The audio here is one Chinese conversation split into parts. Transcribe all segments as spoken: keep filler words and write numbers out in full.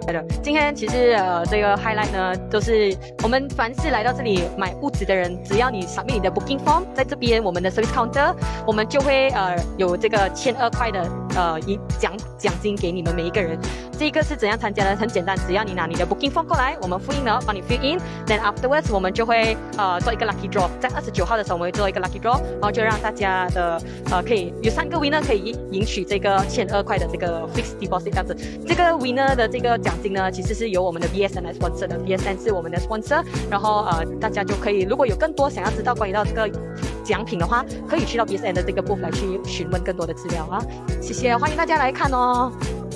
的。今天其实呃这个 highlight 呢，就是我们凡是来到这里买屋子的人，只要你 submit 你的 booking form， 在这边我们的 service counter， 我们就会呃有这个千二块的呃一奖奖金给你们每一个人。这个是怎样参加的？很简单，只要你拿你的 booking form 过来，我们复印了，帮你 fill in，then afterwards 我们就会呃做一个 lucky draw， 在二十九号的时候我们会做一个 lucky draw， 然后就让大家的呃可以有三个 winner 可以赢取这个千二块的这个 fixed deposit 这样子。这个 winner 的这个奖金呢，其实是由我们的 B S N 来 sponsor 的 ，B S N 是我们的 sponsor， 然后呃大家就可以，如果有更多想要知道关于到这个奖品的话，可以去到 B S N 的这个 booth 来去询问更多的资料啊。谢谢，欢迎大家来看哦。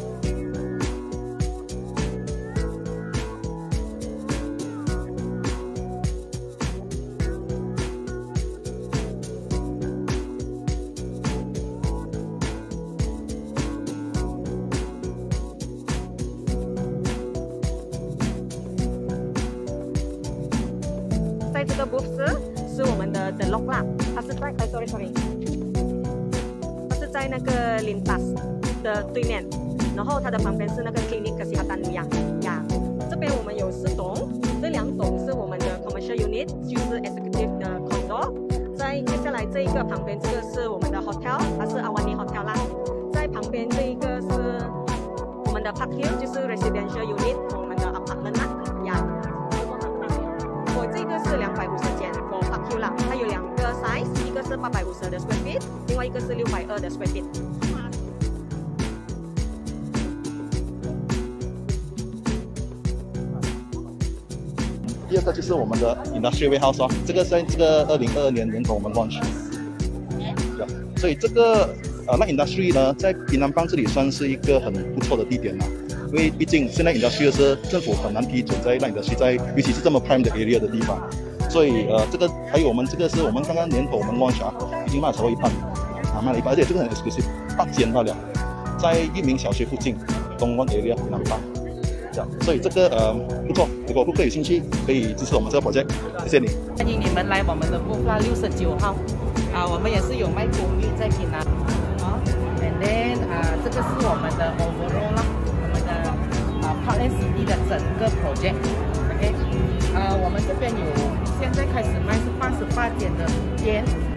在这个 booth 是是我们的 The Lock 啦，它是在哎 sorry sorry， 它是在那个 Lintas 的对面，然后它的旁边是那个 Clinic Kesihatan Nuyang呀。这边我们有四栋，这两栋是我们的 Commercial Unit， 就是 Executive 的 Condo。在接下来这一个旁边这个是我们的 Hotel， 它是 Awani Hotel 啦。在旁边这一个是我们的 Park Hill， 就是 Residential Unit， 我们的 Apartment 啦呀。我这个是两百五十间 for Park Hill 啦，它有两个 size， 一个是八百五十的 square feet， 另外一个是六百二的 square feet。 第二个就是我们的 Industrial Warehouse 哦，这个在这个二零二二年年头我们 launch， 所以这个呃那 Industry 呢，在槟榔邦这里算是一个很不错的地点啦。因为毕竟现在 Industry 是政府很难批准在那 Industry 在，尤其是这么 prime 的 area 的地方，所以呃这个还有我们这个是我们刚刚年头我们 launch 啊，已经卖超过一半，啊卖了一半，而且这个很 exclusive， 八间罢了，在裕民小学附近东湾 area 槟榔邦。这样，所以这个呃不错，如果顾客有兴趣，可以支持我们这个 project， 谢谢你。 欢迎你们来我们的booth啦，六十九号，啊，我们也是有卖公寓在槟榔，啊 ，and then 啊，这个是我们的 overall 啦，我们的啊 Parkland City 的整个 project，OK， 啊，我们这边有现在开始卖是八十八间的店。